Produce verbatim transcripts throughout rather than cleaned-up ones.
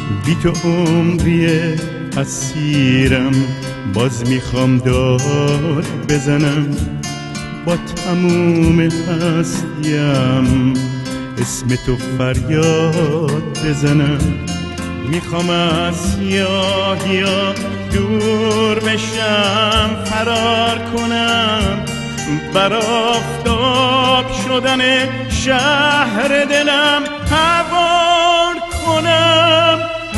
بی تو عمری اسیرم، باز میخوام داد بزنم با تموم هستیم، اسم تو فریاد بزنم. میخوام از سیاهیا دور بشم، فرار کنم، بر آفتاب شدن شهر دلم هوار کنم،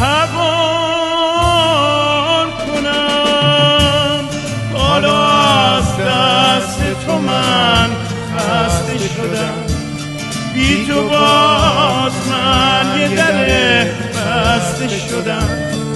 هوار کنم. حالا از دست تو من خسته شدم، بی تو باز من یه در بسته شدم.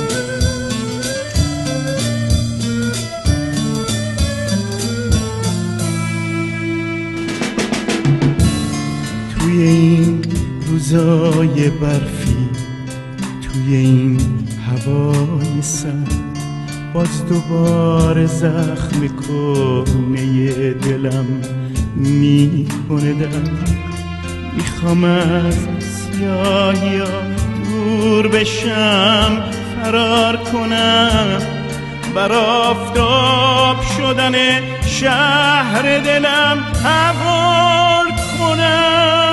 توی این روزای برفی، توی این هوای سرد، باز دوباره زخم کهنه دلم میکنه درد. میخوام از سیاهیا دور بشم، فرار کنم، بر آفتاب شدن شهر دلم هوار کنم،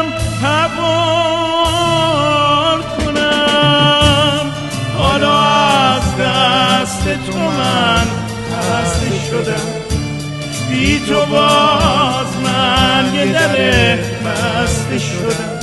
هوار کنم. حالا از دست تو من خسته شدم، بی تو باز من یه در بسته شدم.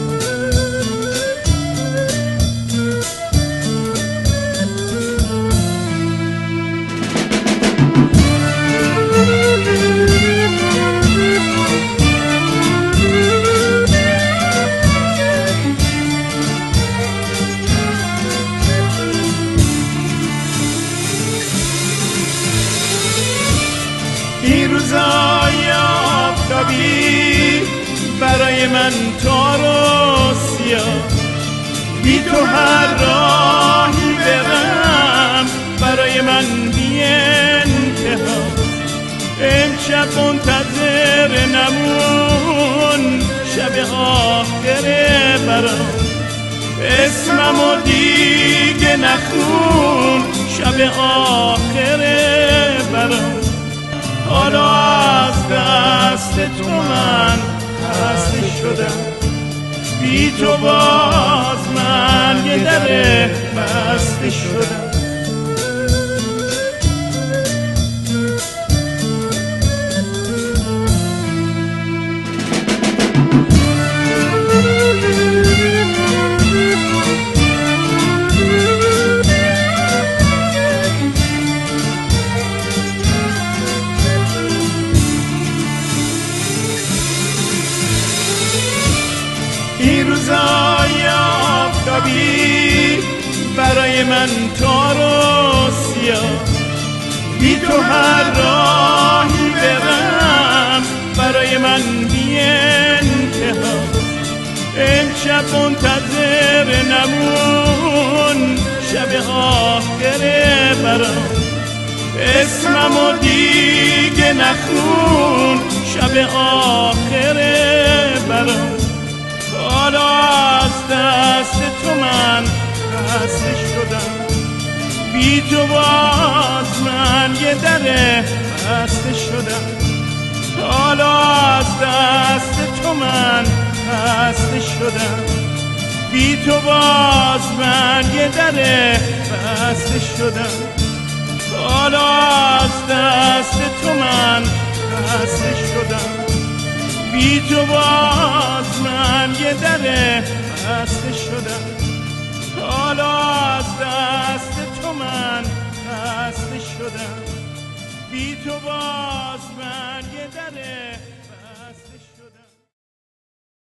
این روزای آفتابی برای من تار و سیاه، بی تو هر راهی برم برای من بی انتها. امشب منتظر نمون، شب آخر برام، اسممو دیگه نخون، شب آخر برام. حالا از دست تو من خسته شدم، بی تو باز من یه در بسته شدم. این روزای آفتابی برای من تار و سیاه، بی تو هر راهی برم برای من بی انتها. امشب منتظر نمون، شب آخر برام، اسممو دیگه نخون، شب آخر برام. حالا از دست تو من خسته شدم، بی تو باز من یه در بسته شدم. حالا از دست تو من خسته شدم، بی تو باز من یه در بسته شدم. حالا از دست تو من خسته شدم، بی تو باز من یه در بسته شدم. حالا از دست تو من خسته شدم، بی تو باز من یه در